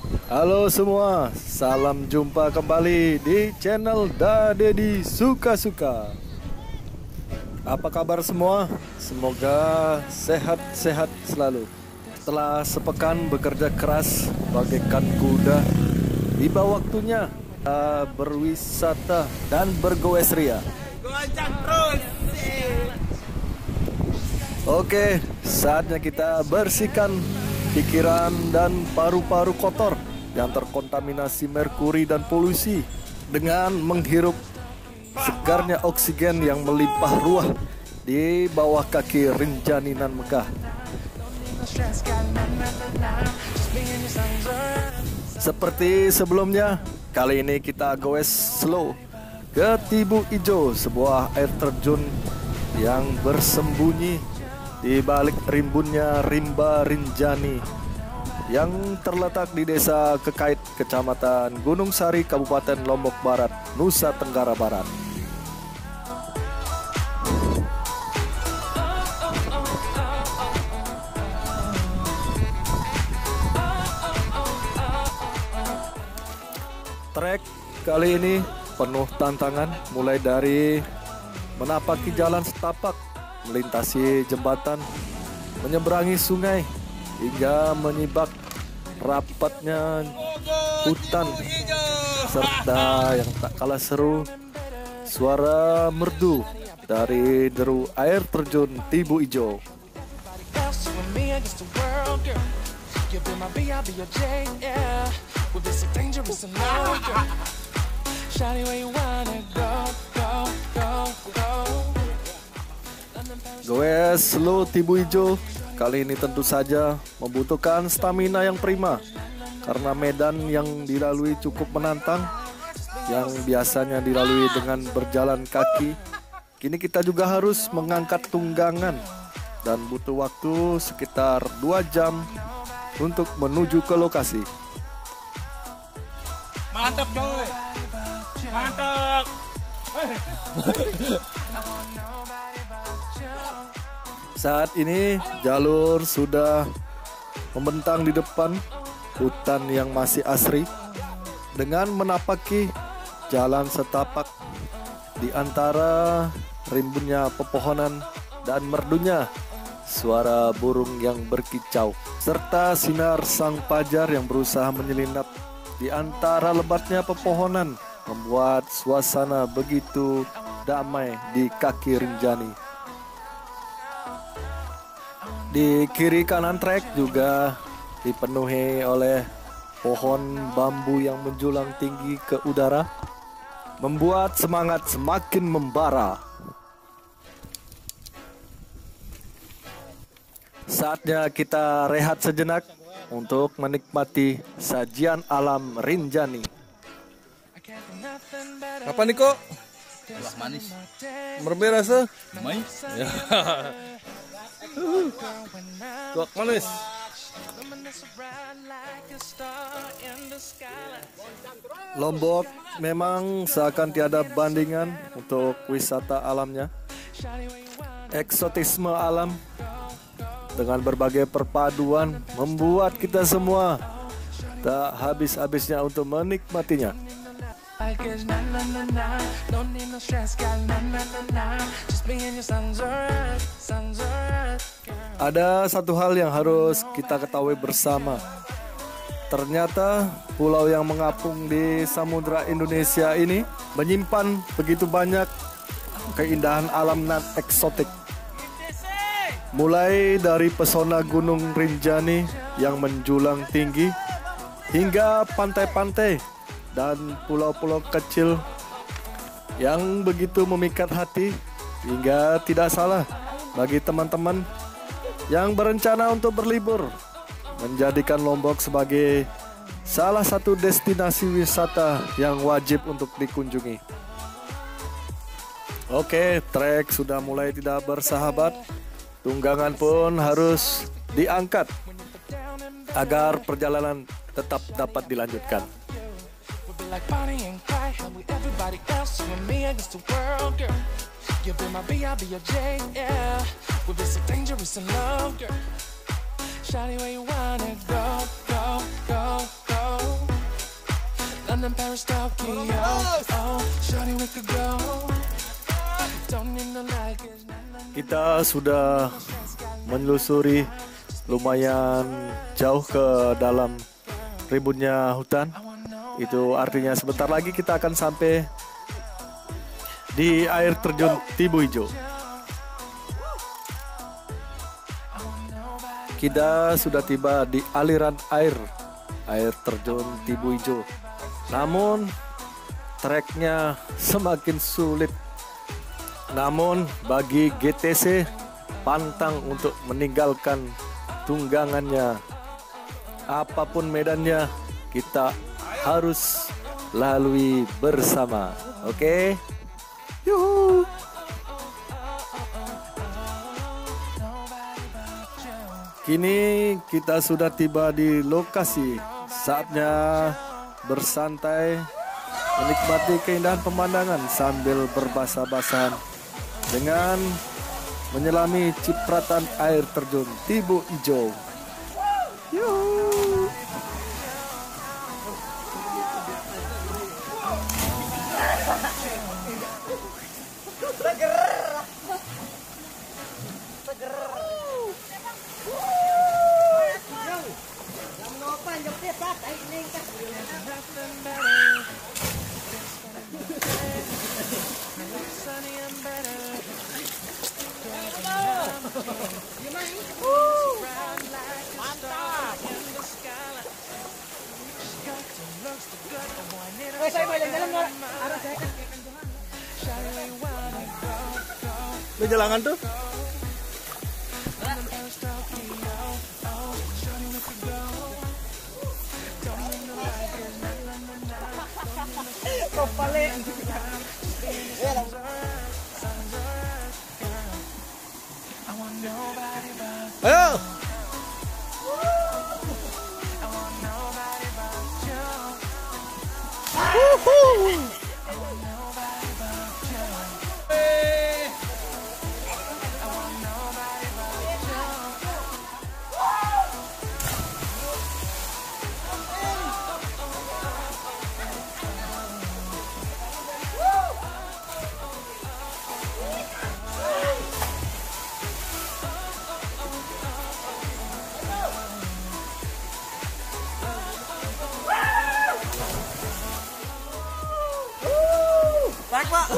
Halo semua, salam jumpa kembali di channel Dadedi Suka-Suka. Apa kabar semua? Semoga sehat-sehat selalu. Setelah sepekan bekerja keras bagaikan kuda, tiba waktunya kita berwisata dan bergoes ria. Goncang terus. Oke, saatnya kita bersihkan pikiran dan paru-paru kotor yang terkontaminasi merkuri dan polusi dengan menghirup segarnya oksigen yang melimpah ruah di bawah kaki Rinjani nan megah. Seperti sebelumnya, kali ini kita goes slow ke Tibu Ijo, sebuah air terjun yang bersembunyi di balik rimbunnya rimba Rinjani yang terletak di Desa Kekait, Kecamatan Gunung Sari, Kabupaten Lombok Barat, Nusa Tenggara Barat. Trek kali ini penuh tantangan, mulai dari menapaki jalan setapak, melintasi jembatan, menyeberangi sungai, hingga menyibak rapatnya hutan, serta yang tak kalah seru, suara merdu dari deru air terjun Tibu Ijo. Goes slow Tibu Ijo kali ini tentu saja membutuhkan stamina yang prima karena medan yang dilalui cukup menantang. Yang biasanya dilalui dengan berjalan kaki, kini kita juga harus mengangkat tunggangan dan butuh waktu sekitar 2 jam untuk menuju ke lokasi. Mantap coy. Mantap. Saat ini jalur sudah membentang di depan hutan yang masih asri dengan menapaki jalan setapak di antara rimbunnya pepohonan dan merdunya suara burung yang berkicau serta sinar sang fajar yang berusaha menyelinap di antara lebatnya pepohonan membuat suasana begitu damai di kaki Rinjani. Di kiri kanan trek juga dipenuhi oleh pohon bambu yang menjulang tinggi ke udara, membuat semangat semakin membara. Saatnya kita rehat sejenak untuk menikmati sajian alam Rinjani. Apa nih kok? Buah manis. Merbeh rasa? Mai. Ya. Tuak manis. Lombok memang seakan tiada bandingan untuk wisata alamnya. Eksotisme alam dengan berbagai perpaduan membuat kita semua tak habis-habisnya untuk menikmatinya. Ada satu hal yang harus kita ketahui bersama. Ternyata pulau yang mengapung di Samudra Indonesia ini menyimpan begitu banyak keindahan alam nan eksotik. Mulai dari pesona Gunung Rinjani yang menjulang tinggi hingga pantai-pantai dan pulau-pulau kecil yang begitu memikat hati, hingga tidak salah bagi teman-teman yang berencana untuk berlibur menjadikan Lombok sebagai salah satu destinasi wisata yang wajib untuk dikunjungi. Oke, trek sudah mulai tidak bersahabat. Tunggangan pun harus diangkat agar perjalanan tetap dapat dilanjutkan. Like Bonnie and Clyde, how we everybody else, you and me against the world, girl. You be my B, I'll be your J, yeah. We'll be so dangerous in love, girl. Shawty, where you wanna go, go, go, go? London, Paris, Tokyo. Oh, shawty we could go. Don't need no luggage. Kita sudah menelusuri lumayan jauh ke dalam rimbunnya hutan. Itu artinya sebentar lagi kita akan sampai di air terjun Tibu Ijo. Kita sudah tiba di aliran air terjun Tibu Ijo. Namun treknya semakin sulit. Namun bagi GTC pantang untuk meninggalkan tunggangannya. Apapun medannya, kita harus lalui bersama. Oke? Yuhu. Kini kita sudah tiba di lokasi. Saatnya bersantai, menikmati keindahan pemandangan sambil berbasah-basahan dengan menyelami cipratan air terjun Tibu Ijo. Yuhu. Ini jalangan tuh. Ayo. Naik, Pak.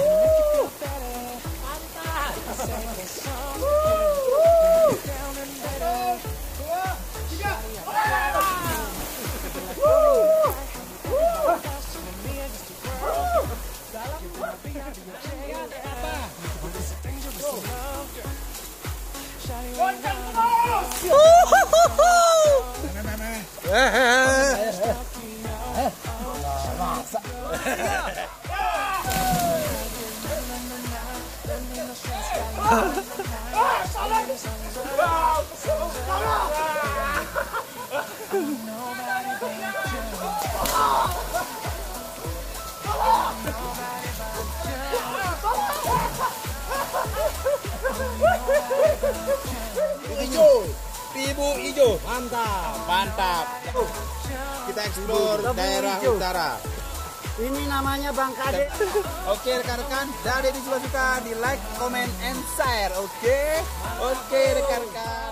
Tibu Ijo. Mantap, mantap. Kita eksplor daerah utara. Ini namanya Bang Kade. Oke rekan-rekan, dari ini suka di like, comment, and share. Oke rekan-rekan.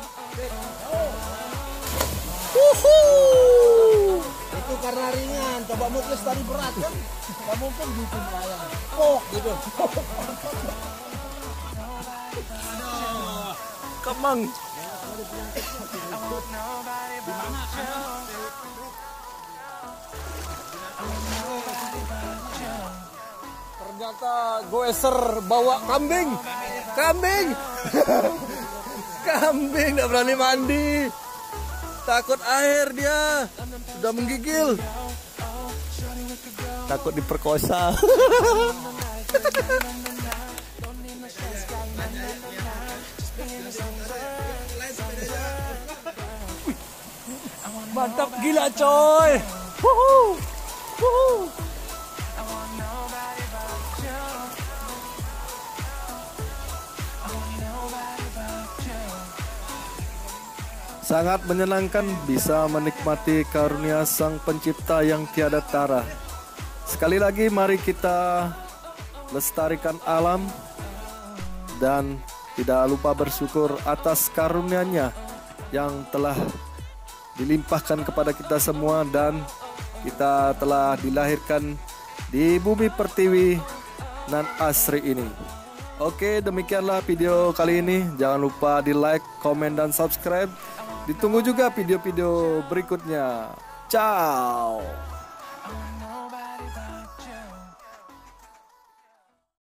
Itu karena ringan. Coba muklis tadi berat kan? Gak mungkin bikin layang. Pok gitu. Kemang. Ternyata goeser bawa kambing. Kambing tidak berani mandi. Takut air dia. Sudah menggigil. Takut diperkosa. Mantap gila coy. Sangat menyenangkan bisa menikmati karunia Sang Pencipta yang tiada tara. Sekali lagi mari kita lestarikan alam dan tidak lupa bersyukur atas karunia-Nya yang telah dilimpahkan kepada kita semua, dan kita telah dilahirkan di bumi pertiwi nan asri ini. Oke, demikianlah video kali ini. Jangan lupa di like, komen, dan subscribe. Ditunggu juga video-video berikutnya. Ciao.